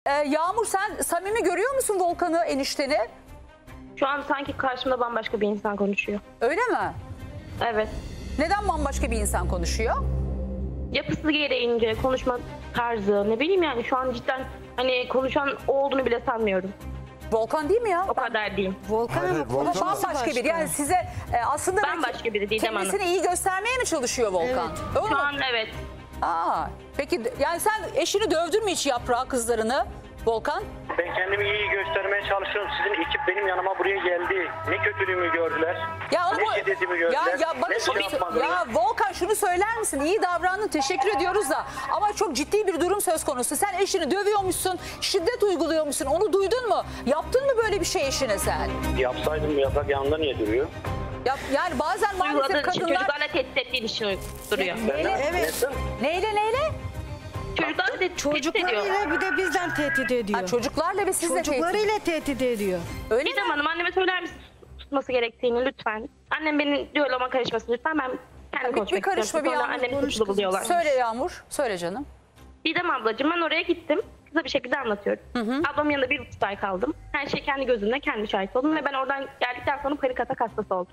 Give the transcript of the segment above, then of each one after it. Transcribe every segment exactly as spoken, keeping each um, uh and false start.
Ee, Yağmur, sen samimi görüyor musun Volkan'ı, enişteni? Şu an sanki karşımda bambaşka bir insan konuşuyor. Öyle mi? Evet. Neden bambaşka bir insan konuşuyor? Yapısı gereğince, konuşma tarzı, ne bileyim yani şu an cidden hani konuşan o olduğunu bile sanmıyorum. Volkan değil mi ya? O kadar diyeyim. Volkan Hayır, ama hayır, Volkan Ama konuşması bambaşka biri. başka. Yani size e, aslında Bambaşka biri Didem Hanım. kendisini iyi göstermeye mi çalışıyor Volkan? Evet. Doğru Şu mu? an evet. Aa, peki yani sen eşini dövdün mü hiç Yaprağı, kızlarını Volkan? Ben kendimi iyi göstermeye çalışıyorum. Sizin ekip benim yanıma buraya geldi. Ne kötülüğümü gördüler. Ya ne ama- şiddetimi gördüler. Ya ya bana ne şunu şey yapmadılar. ya Volkan şunu söyler misin? İyi davrandın, teşekkür ediyoruz da ama çok ciddi bir durum söz konusu. Sen eşini dövüyormuşsun, şiddet uyguluyormuşsun. Onu duydun mu? Yaptın mı böyle bir şey eşine sen? Yapsaydım yaprak yanında niye duruyor? Ya, yani bazen maalesef Uyguladığı için, kadınlar çocuklarla tehdit ettiği için duruyor. neyle, Evet. Nasıl? neyle neyle? Çocuklarla tehdit ediyor. Çocuklarıyla bir de bizden tehdit ediyor. Ha, çocuklarla ve sizle tehdit. Çocuklarıyla tehdit ediyor. Öyle mi? Didem Hanım, anneme söyler misin tutması gerektiğini lütfen? Annem benim diyaloguma karışmasın lütfen, ben kendim bir konuşmak karışma, istiyorum. bir Sonra yalnız annemi konuş suçlu kızım. buluyorlar. Söyle Yağmur, söyle canım. Didem ablacığım, ben oraya gittim. Kısa bir şekilde anlatıyorum. Ablamın yanında bir buçuk ay kaldım. Her şey kendi gözümle, kendi şahit oldum ve ben oradan geldikten sonra panik atak hastası oldum.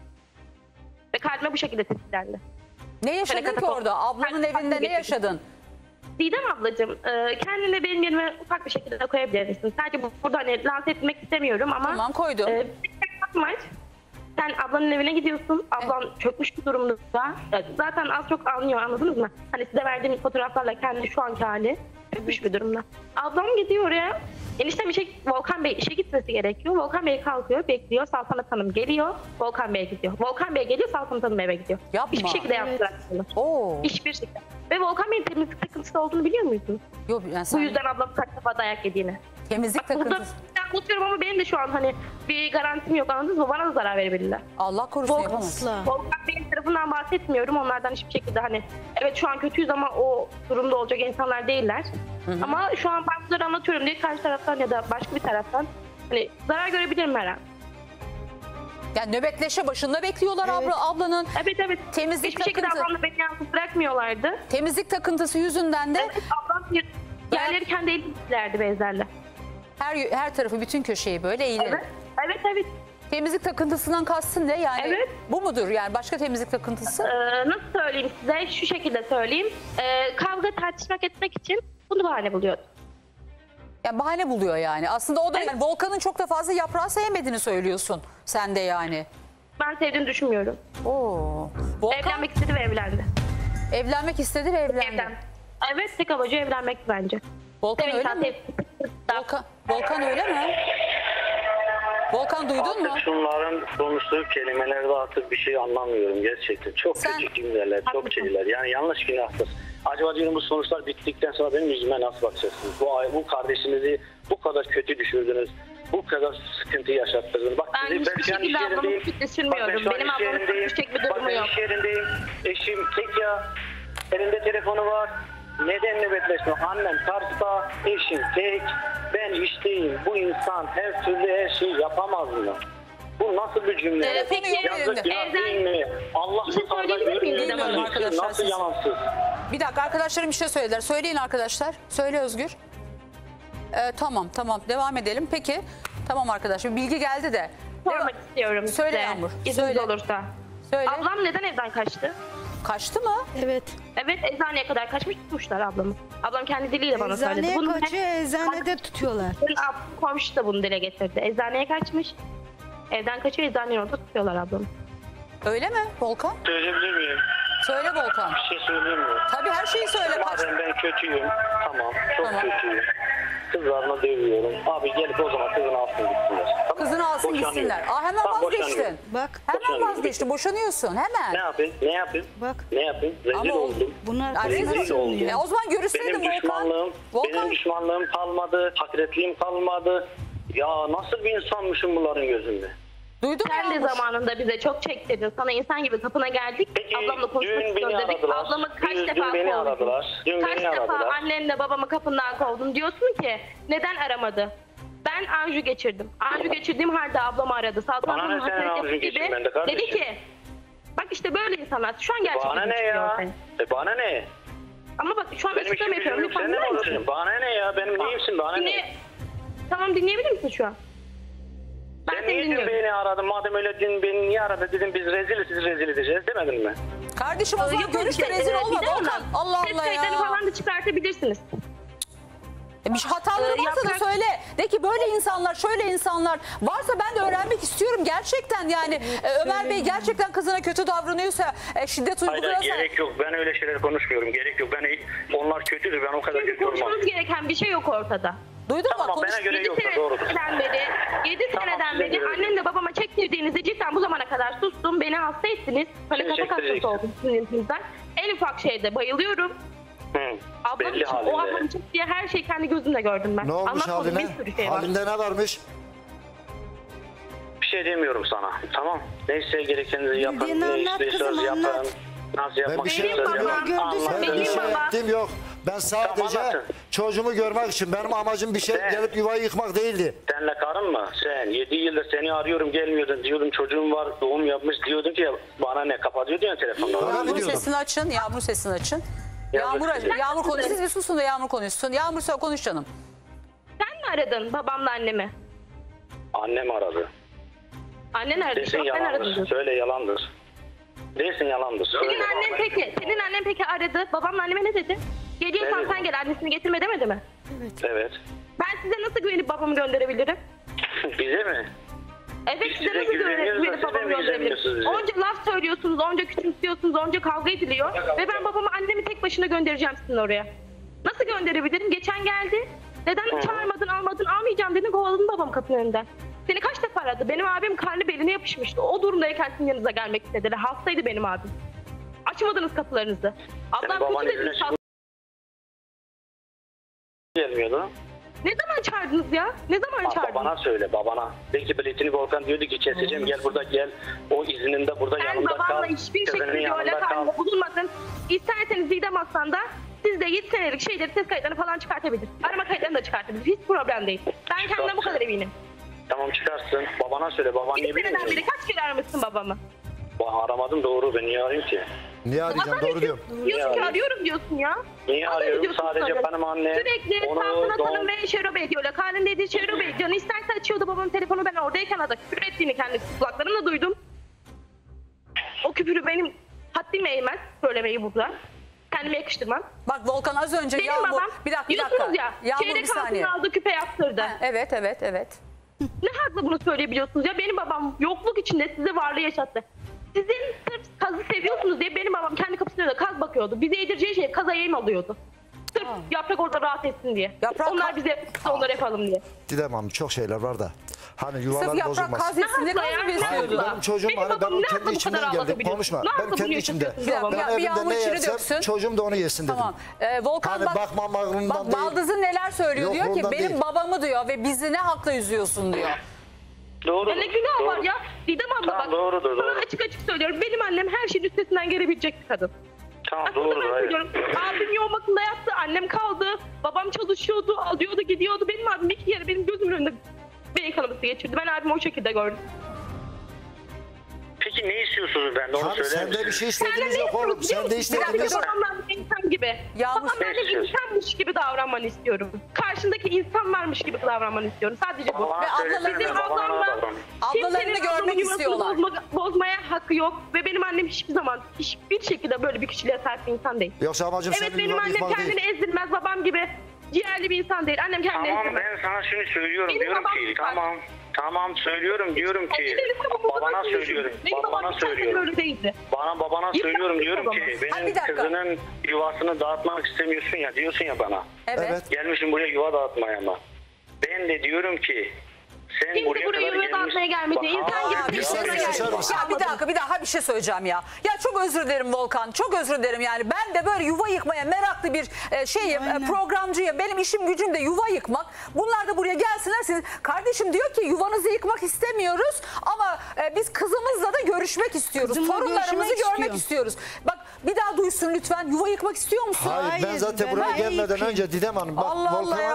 Ve kalbime bu şekilde tetiklendi. Ne yaşadın Panik ki atak orada? oldu. Ablanın Panik evinde atak ne geçirdim. yaşadın? Didem ablacığım, e, kendini benim yerime ufak bir şekilde koyabilir misin? Sadece bu- burada hani lanse etmek istemiyorum ama... Tamam, koydum. E, bir tek bakmaç. Sen ablanın evine gidiyorsun. Ablan çökmüş bir durumda. E, Zaten az çok anlıyor, anladınız mı? Hani size verdiğim fotoğraflarla kendi şu anki hali çökmüş bir durumda. Ablam gidiyor oraya. Eniştem işe, Volkan Bey işe gitmesi gerekiyor. Volkan Bey kalkıyor, bekliyor. Saltanat Hanım geliyor. Volkan Bey gidiyor. Volkan Bey geliyor, Saltanat Hanım eve gidiyor. Yapma. Hiçbir şekilde Evet. yaptılar. Oo. Hiçbir şekilde. Ve Volkan Bey'in temizlik takıntısı olduğunu biliyor muydunuz? Yok yani sen Bu yüzden ablam kaç defa dayak yediğini. temizlik Burada takıntısı. anlatıyorum ama benim de şu an hani bir garantim yok, anladınız mı? Bana da zarar verebilirler. Allah korusun, Volkan, yapamaz. Asla. Volkan Bey'in tarafından bahsetmiyorum. Onlardan hiçbir şekilde hani evet şu an kötüyüz ama o durumda olacak insanlar değiller. Ama şu an ben bunları anlatıyorum diye karşı taraftan ya da başka bir taraftan hani zarar görebilirim her an. Yani nöbetleşe başında bekliyorlar Evet. abla, ablanın. Evet evet. Temizlik Hiçbir şekilde takıntı. ablamla beni yalnız bırakmıyorlardı. Temizlik takıntısı yüzünden de Evet, ablam bir yerleri kendi elimizlerdi bezlerle. her her tarafı, bütün köşeyi böyle eğilir. Evet. Evet evet. Temizlik takıntısından kastın ne yani? Evet. Bu mudur yani, başka temizlik takıntısı? Ee, nasıl söyleyeyim size? Şu şekilde söyleyeyim. Ee, kavga tartışmak etmek için bunu bahane buluyordu. Yani bahane buluyor yani. Aslında o da yani Volkan'ın çok da fazla Yaprağı sevmediğini söylüyorsun sen de yani. Ben sevdiğini düşünmüyorum. Oo. Volkan Evlenmek istedi ve evlendi. evlenmek istedi ve evlendi. Evlen. Evet, tek amacı evlenmek bence. Volkan Seven öyle insan mi? sevdiğini- Volkan, Volkan öyle mi? Volkan duydun mu? Artık şunların konuştuğu kelimelerde artık bir şey anlamıyorum gerçekten. Çok Sen- kötü cümleler, çok Haklısın. şeyler. Yani yanlış günahtır. Acaba diyorum bu sonuçlar bittikten sonra benim yüzüme nasıl bakacaksınız? Bu, bu kardeşinizi bu kadar kötü düşürdünüz. Bu kadar sıkıntı yaşattırdınız. Bak, Ben sizi- hiçbir şu an şekilde iş ablamı yerindeyim. kötü Bak, düşünmüyorum. ben şu an Benim iş ablamın yerindeyim. düşecek bir Bak, durumu ben yok. iş yerindeyim. Eşim tek ya. Elinde telefonu var. Neden nöbetleşme? Annem Kars'ta, eşim tek. Ben işteyim. Bu insan her türlü her şeyi yapamaz mı? Bu nasıl bir cümle? Ee, peki, Yazık günah evden- değil mi? Allah Bir şey yukarıda söyleyebilir miyim görmüyor. Didem Hanım? Siz Arkadaşlar, Nasıl siz- yalansız? Bir dakika, arkadaşlarım bir şey söylediler. Söyleyin arkadaşlar. Söyle Özgür. Ee, tamam tamam devam edelim. Peki tamam arkadaşlar, bilgi geldi de. Sormak istiyorum Söyle size. Yağmur, İzniniz söyle. olursa. Söyle. Ablam neden evden kaçtı? Kaçtı mı? Evet. Evet, eczaneye kadar kaçmış, tutmuşlar ablamı. Ablam kendi diliyle bana söyledi. Eczaneye Bunu kaçıyor, eczanede tutuyorlar. Benim ablam komşu da bunu dile getirdi. Eczaneye kaçmış. Evden kaçıyor, eczanenin orada tutuyorlar ablamı. Öyle mi Volkan? Söyleyebilir miyim? Söyle Volkan. Bir şey söyleyeyim mi? Tabii her şeyi söyle. Kaç... Madem ben kötüyüm, tamam, çok Tamam. kötüyüm. Kızlarına dövüyorum. Abi gelip o zaman kızını alsın gitsinler. Tamam. Kızını alsın Boşanıyorum. gitsinler. Aa, hemen Tamam, vazgeçtin. boşanıyorum. Bak, Hemen Boşanıyorum. vazgeçtin. Boşanıyorsun hemen. Ne yapayım? Ne yapayım? bak. Ne yapayım? Rezil Ama o- oldum. Bunlar Ya Rezil rezil oldum. E, o zaman görüşseydin Benim Volkan. düşmanlığım, Volkan. benim düşmanlığım kalmadı, hakiretliğim kalmadı. Ya nasıl bir insanmışım bunların gözünde? Duydun mu Sen de Yağmur? zamanında bize çok çektirdin. Sana insan gibi kapına geldik. Peki, Ablamla konuşmak dün istiyoruz beni dedik. aradılar. Ablamı kaç Dün- defa dün beni kovdun? aradılar. Dün Kaç beni defa aradılar. annenle babamı kapından kovdun. Diyorsun ki neden aramadı? Ben Anju geçirdim. Anju geçirdiğim halde ablamı aradı. Saltanat Bana ne Hanım'ın senin hakaret Anju yaptığı gibi geçirmen de kardeşim? dedi ki bak işte böyle insanlar. Şu an gerçekten Bana ne düşünüyor ya? seni. E bana ne? Ama bak şu an Benim açıklama işim yapıyorum. gücüm yok. Lütfen Sen ne dinler misin? olursun? Bana ne ya? Benim neyimsin? Bana ne? Dinle... Tamam, dinleyebilir misin şu an? Ben Sen seni niye dün dinliyorum. beni aradın? Madem öyle dün beni niye aradın? Dedim biz rezil siz rezil edeceğiz demedin mi? Kardeşim o zaman Yapın görüşte işte, rezil evet, olma bir de Volkan. ona. Allah Ses Allah kayıtlarını ya. falan da çıkartabilirsiniz. E, Bir şey hataları Ee, varsa da yaprak- söyle. De ki böyle insanlar, şöyle insanlar varsa ben de öğrenmek istiyorum gerçekten yani. E, Ömer Bey gerçekten kızına kötü davranıyorsa, e, şiddet Hayır uyguluyorsa. gerek yok. Ben öyle şeyler konuşmuyorum. Gerek yok. Ben onlar kötüdür. Ben o kadar Çünkü kötü olmam. konuşmanız gereken bir şey yok ortada. Duydun mu? Tamam, Konuş. bana göre yedi yoksa doğrudur. seneden beri, yedi Tamam, seneden size beri göre. annemle babama çektirdiğinizde cidden bu zamana kadar sustum. Beni hasta ettiniz. Panik Şimdi atak hastası çektireceksin. oldum sizin yüzünüzden. En ufak şeyde bayılıyorum. Hı. Ablam Belli için, o halinde. ablam için diye her şeyi kendi gözümle gördüm ben. Ne olmuş Anlatmadığım haline? bir sürü şey var. Halinde ne varmış? Bir şey demiyorum sana. Tamam. Neyse gerekenizi yapın. Bildiğini Ne anlat istiyorsanız kızım, yapın. anlat. Nasıl Ben yapmak bir şey Benim istiyorsanız babam yapın. gördüyse Anlat. Ben Benim bir şey baba- ettiğim yok. Ben sadece anlatın. çocuğumu görmek için, benim amacım bir şey Ben- gelip yuvayı yıkmak değildi. Senle karın mı? Sen yedi yıldır seni arıyorum gelmiyordun diyordum çocuğum var doğum yapmış diyordun ki bana ne kapatıyordun ya telefonla. Öyle mi Yağmur diyordum? sesini açın. Yağmur sesini açın. Yağmur Yağmur, sesini- Yağmur konuş. Siz bir susun da Yağmur konuşsun. Yağmur sen konuş canım. Sen mi aradın babamla annemi? Annem aradı. Annen aradı. Desin Yok, ben aradım. yalandır. diyorsun. Söyle yalandır. Desin yalandır. Senin Söyle. annen peki, senin annen peki aradı. Babamla anneme ne dedi? Geliyorsan Ne dedi? sen gel, annesini getirme demedi mi? Evet. Ben size nasıl güvenip babamı gönderebilirim? Bize mi? Evet, Biz size size nasıl güvenip, güveniyoruz da güvenip siz babamı de gönderebilirim? güvenmiyorsunuz Onca laf söylüyorsunuz, onca küçümsüyorsunuz, onca kavga ediliyor. Ve ben babamı annemi tek başına göndereceğim sizin oraya. Nasıl gönderebilirim? Geçen geldi. Neden çağırmadın, almadın, almayacağım dedin, kovaladın babam kapının önünden. Seni kaç defa aradı? Benim abim karnı beline yapışmıştı. O durumdayken sizin yanınıza gelmek istediler. Hastaydı benim abim. Açmadınız kapılarınızı. Ablam baban kötü evine dediniz. çıkıp- Gelmiyordu. Ne zaman çağırdınız ya? Ne zaman Ha, çağırdınız? babana söyle babana. Belki biletini Volkan diyordu ki keseceğim gel burada gel. O izninde burada Ben yanımda kal. babamla hiçbir Kızının şekilde yanında öyle kal. kalma bulunmadın. İsterseniz Didem Aslan'da siz de yedi senelik şeyleri, ses kayıtlarını falan çıkartabilir. Arama kayıtlarını da çıkartabilir. Hiç problem değil. Ben kendimden bu kadar eminim. Tamam çıkarsın. Babana söyle. Baban niye yedi seneden beri bilmiyor? kaç kere aramışsın babamı? Ba- Aramadım doğru. Ben niye arayayım ki? Niye arayacağım? Hasan Doğru diyorum. diyorsun, diyorsun ki arayayım? arıyorum diyorsun ya. Niye Az önce arıyorum? diyorsun Sadece sana. benim annem Sürekli onu Samsun doğum- Hasan'ın ve Şerobe ediyorlar. Kalın dediği Şerobe. Canı isterse açıyordu babamın telefonu, ben oradayken adı küfür ettiğini kendi kulaklarımla duydum. O küfürü benim haddime eğmez söylemeyi burada. Kendime yakıştırmam. Bak Volkan az önce Benim Yağmur. babam Bir dakika bir dakika. diyorsunuz ya, Yağmur bir çeyrek saniye. altın aldı, küpe yaptırdı. Ha, Evet evet evet. Ne hakla bunu söyleyebiliyorsunuz ya? Benim babam yokluk içinde size varlığı yaşattı. Sizin sırf kazı seviyorsunuz diye benim babam kendi kapısının önünde kaz bakıyordu. Bize yedireceği şey kaza yem alıyordu. Sırf yaprak orada rahat etsin diye. Yaprak Onlar ka- bize onlar yapalım diye. Didem Hanım çok şeyler var da. Hani Sırf yuvalar yaprak bozulmaz. kaz etsin ne hakla ya? kadar Ne besliyordu. hakla? Benim çocuğum Benim hani babam benim ne kendi hakla bu içimden kadar geldi. ağlatabiliyor? Konuşma. Ne Benim hakla kendi bunu içimde. yaşatıyorsun Bir Ben dakika, bir evimde yağmur ne içini yersem döksün. çocuğum da onu yesin dedim. Tamam. Ee, Volkan Hani bak, bakmam ağrından bak değil. baldızın neler söylüyor. Yok, diyor ki ondan benim değil. babamı diyor ve bizi ne hakla üzüyorsun diyor. Doğru. Ya ne günah doğru. var ya? Didem abla Tamam, bak. doğrudur, Sana doğru. açık açık söylüyorum. Benim annem her şeyin üstesinden gelebilecek bir kadın. Tamam Aslında doğru. ben Hayır. söylüyorum. Abim yoğun bakımda yattı. Annem kaldı. Babam çalışıyordu. Alıyordu gidiyordu. Benim abim iki kere benim gözümün önünde beyin kanaması geçirdi. Ben abimi o şekilde gördüm. Peki ne istiyorsunuz benden onu Abi söyler sende misiniz? bir şey Sen de istediğimiz ne yok oğlum. istiyorsun biliyor Sen de musun? Ben de istediğimiz... babamla bir insan gibi. Yağmur, Babamla ne bir istiyorsun? insanmış gibi davranmanı istiyorum. Karşındaki insan varmış gibi davranmanı istiyorum. Sadece bu. Bana Ve söylesene, ablalarını- Benim babana ablamla davran. Ablalarını kimsenin görmek ablamın yuvasını istiyorlar. bozma- bozmaya hakkı yok. Ve benim annem hiçbir zaman hiçbir şekilde böyle bir kişiliğe sahip bir insan değil. Yoksa amacım Evet senin benim yuvanı annem yıkmak kendini değil. ezdirmez, babam gibi ciğerli bir insan değil. Annem kendini Tamam ezdirmez. ben sana şunu söylüyorum Benim diyorum babam ki lütfen. tamam tamam söylüyorum diyorum ki Benim babam o babana zaman söylüyorum Benim babam babana hiç kendine söylüyorum öyle değildi. bana babana Yıkmak söylüyorum diyorum babamı. ki Ha, bir benim dakika. kızının yuvasını dağıtmak istemiyorsun ya diyorsun ya bana Evet. Evet. gelmişim buraya yuva dağıtmaya ama ben de diyorum ki sen Kimse buraya, buraya kadar yuva gelmiş- dağıtmaya gelmedi. Bak, İnsan gibi aa, bir bir şey şey geldi. susar mısın? Ya bir dakika bir daha bir şey söyleyeceğim ya. Ya çok özür dilerim Volkan. Çok özür dilerim yani. Ben de böyle yuva yıkmaya meraklı bir e, şeyim, e, Aynen. programcıyım. Benim işim gücüm de yuva yıkmak. Bunlar da buraya gelsinler. Siz kardeşim diyor ki yuvanızı yıkmak istemiyoruz ama e, biz kızımızla da görüşmek istiyoruz. Kızımla Torunlarımızı görüşmek görmek istiyorum. istiyoruz. Bak bir daha duysun lütfen. Yuva yıkmak istiyor musun? Hayır, ben Hayır, zaten ben buraya hayır gelmeden ki. önce Didem Hanım bak Allah Allah Volkan'a ya.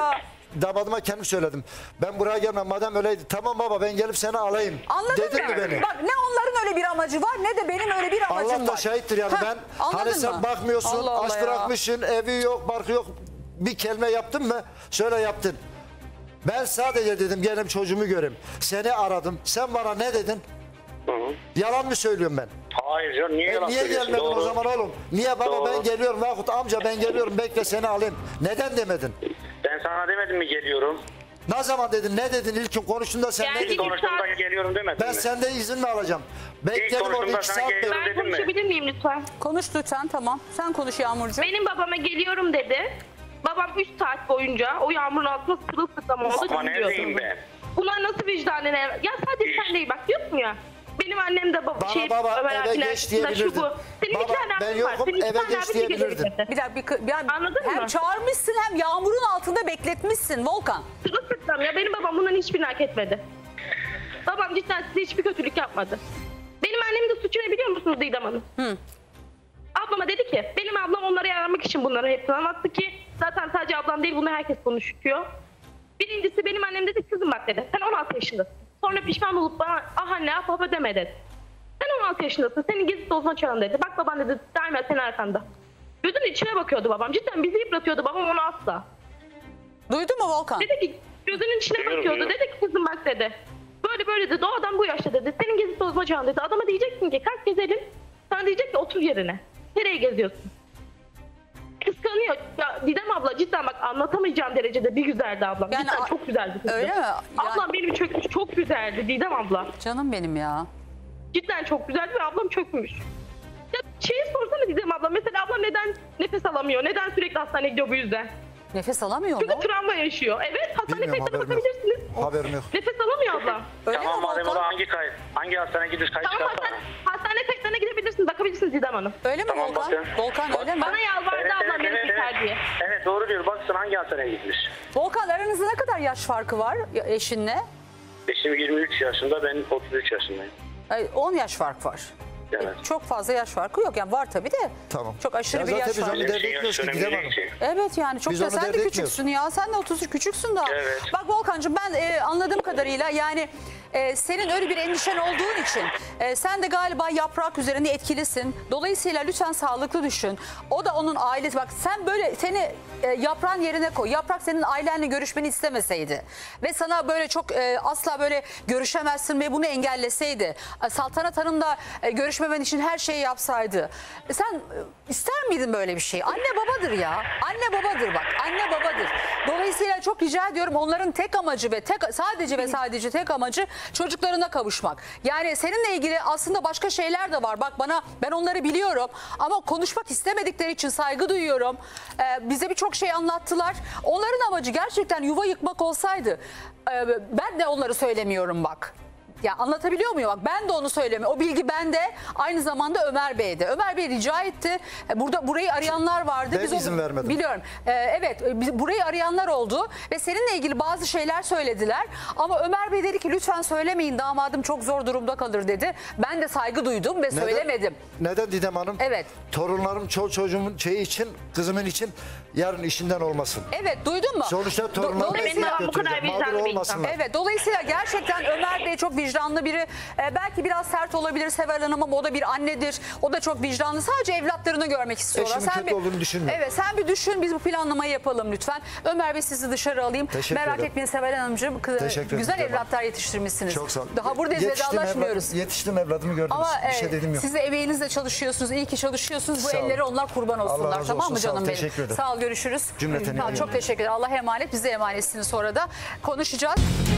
damadıma kendim söyledim. Ben buraya gelmem madem öyleydi. Tamam baba ben gelip seni alayım. Anladın Dedin mı? mi beni? Bak ne onların öyle bir amacı var ne de benim öyle bir amacım Allah da var. şahittir yani. Heh, Ben anladın hani sen mı? bakmıyorsun, Allah Allah aç ya. bırakmışsın, evi yok, barkı yok. Bir kelime yaptın mı? Şöyle yaptın. Ben sadece dedim gelip çocuğumu göreyim. Seni aradım. Sen bana ne dedin? Hı hı. Yalan mı söylüyorum ben? Hayır canım niye E yalan niye söylüyorsun? gelmedin Doğru. o zaman oğlum? Niye baba Doğru. ben geliyorum veyahut amca ben geliyorum bekle seni alayım. Neden demedin? Ben sana demedim mi geliyorum? Ne zaman dedin? Ne dedin? İlk konuştuğunda sen Yani ne dedin? İki Konuştuğumda saat- geliyorum demedin Ben mi? senden izin mi alacağım? Bekledim orada konuştuğumda iki sana saat geliyorum bekledim. Ben dedim mi? konuşabilir miyim lütfen? Konuş lütfen tamam. Sen konuş Yağmurcuğum. Benim babama geliyorum dedi. Babam üç saat boyunca o yağmurun altında sırılsıklam oldu. Ama neredeyim dinliyordu. ben? Bunlar nasıl vicdanene? Ya sadece sen değil bak diyorsun ya. Benim annem de baba, Bana şey, baba Ömer eve abiler geç arasında şu diyebilirdin. bu. Senin Baba, iki tane ben abin var. yokum, Senin iki eve tane geç abin de diyebilirdin. gelebilirdi. Bir dakika bir, bir, yani Anladın hem mı? çağırmışsın hem yağmurun altında bekletmişsin Volkan. Sırılsıklam ya benim babam bunların hiçbirini hak etmedi. Babam cidden size hiçbir kötülük yapmadı. Benim annemin de suçu ne biliyor musunuz Didem Hanım? Hı. Ablama dedi ki benim ablam onlara yaramak için bunları hepsini anlattı ki zaten sadece ablam değil bunu herkes konuşuyor. Birincisi benim annem dedi kızım bak dedi sen on altı yaşındasın. Sonra pişman olup bana ah anne ah baba deme dedi. Sen on altı yaşındasın senin gizli olma çağın dedi. Bak baban dedi daima senin arkanda. Gözünün içine bakıyordu babam cidden bizi yıpratıyordu babam onu asla. Duydun mu Volkan? Dedi ki gözünün içine Duyuyorum, bakıyordu. duyuyorum. Dedi ki kızım bak dedi. Böyle böyle dedi. O adam bu yaşta dedi. Senin gezi tozma çağın dedi. Adama diyeceksin ki kalk gezelim. Sana diyecek ki otur yerine. Nereye geziyorsun? Kıskanıyor. Ya Didem abla cidden bak anlatamayacağım derecede bir güzeldi ablam. Yani cidden a- çok güzeldi kızım. Öyle mi? Yani- Ablam benim çökmüş çok güzeldi Didem abla. Canım benim ya. Cidden çok güzeldi ve ablam çökmüş. Ya şeyi sorsana Didem abla. Mesela ablam neden nefes alamıyor? Neden sürekli hastaneye gidiyor bu yüzden? Nefes alamıyor Çünkü mu? travma yaşıyor. Evet hastane Bilmiyorum, kayıtlarına haberim yok. bakabilirsiniz. Haberim yok. Nefes alamıyor ablam. Öyle Tamam mi madem o da Volkan? hangi kayıt? Hangi hastaneye gidiyoruz kayıt Tamam çıkarsana. hastane, hastane kayıtlarına gidebilirsiniz. Bakabilirsiniz Didem Hanım. Öyle mi Tamam, Volkan? bakın. Volkan öyle mi? Bana yalvardı ablam beni kurtar diye. Evet doğru diyor. Baksana hangi hastaneye gitmiş. Volkan aranızda ne kadar yaş farkı var ya- eşinle? Eşim yirmi üç yaşında ben otuz üç yaşındayım. Ay, on yaş fark var. Evet. Çok fazla yaş farkı yok yani var tabii de. Tamam. Çok aşırı Ya bir zaten yaş biz farkı. onu Öyle dert bir şey etmiyoruz ki yaş Didem önemli Hanım. değil ki. Evet yani çok Biz da onu sen dert de etmiyoruz. küçüksün ya. Sen de otuz üç küçüksün daha. Evet. Bak Volkan'cığım ben e, anladığım kadarıyla yani e, senin öyle bir endişen olduğun için e, sen de galiba yaprak üzerinde etkilisin. Dolayısıyla lütfen sağlıklı düşün. O da onun ailesi. Bak sen böyle seni e, yaprağın yerine koy. Yaprak senin ailenle görüşmeni istemeseydi ve sana böyle çok e, asla böyle görüşemezsin ve bunu engelleseydi. e, Saltanat Hanım da e, görüşmemen için her şeyi yapsaydı. E, sen e, ister miydin böyle bir şey? Anne babadır ya. Anne babadır bak. Anne babadır. Dolayısıyla çok rica ediyorum onların tek amacı ve tek sadece ve sadece tek amacı çocuklarına kavuşmak. Yani seninle ilgili aslında başka şeyler de var. Bak bana ben onları biliyorum ama konuşmak istemedikleri için saygı duyuyorum. Ee, bize birçok şey anlattılar. Onların amacı gerçekten yuva yıkmak olsaydı e, ben de onları söylemiyorum bak. Ya anlatabiliyor muyum? Bak ben de onu söylemiyorum. O bilgi bende. Aynı zamanda Ömer Bey'de. Ömer Bey rica etti. E, Burada burayı arayanlar vardı. Ben o- izin vermedim. Biliyorum. Ee, evet e, biz- burayı arayanlar oldu ve seninle ilgili bazı şeyler söylediler. Ama Ömer Bey dedi ki lütfen söylemeyin damadım çok zor durumda kalır dedi. Ben de saygı duydum ve söylemedim. Neden Didem Hanım? Evet. Torunlarım, çol çocuğumun şeyi için, kızımın için yarın işinden olmasın. Evet duydun mu? Sonuçta torunlarım dolayısıyla- Benim babam bu kadar götürecek. vicdanlı Mağdur bir insan. olmasınlar. Evet dolayısıyla gerçekten Ömer Bey çok vicdanlı biri. Ee, belki biraz sert olabilir Seval Hanım ama o da bir annedir. O da çok vicdanlı. Sadece evlatlarını görmek istiyorlar. Eşimin kötü bir, olduğunu düşünmüyorum. Evet sen bir düşün biz bu planlamayı yapalım lütfen. Ömer Bey sizi dışarı alayım. Teşekkür Merak ederim. etmeyin Seval Hanımcığım. Kız- Teşekkür güzel ederim. evlatlar yetiştirmişsiniz. Çok sağ olun. Daha buradayız Yetiştim vedalaşmıyoruz. evladım- Yetiştim evladımı gördünüz. Ama bir şey e, dediğim yok. siz de emeğinizle çalışıyorsunuz. İyi ki çalışıyorsunuz. Bu Sağ olun. ellere onlar kurban Allah olsunlar. razı Tamam olsun, mı sağ ol, canım benim? teşekkür ederim. Sağ ol görüşürüz. Cümleten iyi Tamam, çok yayınlar. teşekkür ederim. Allah emanet bize emanetsiniz sonra da konuşacağız.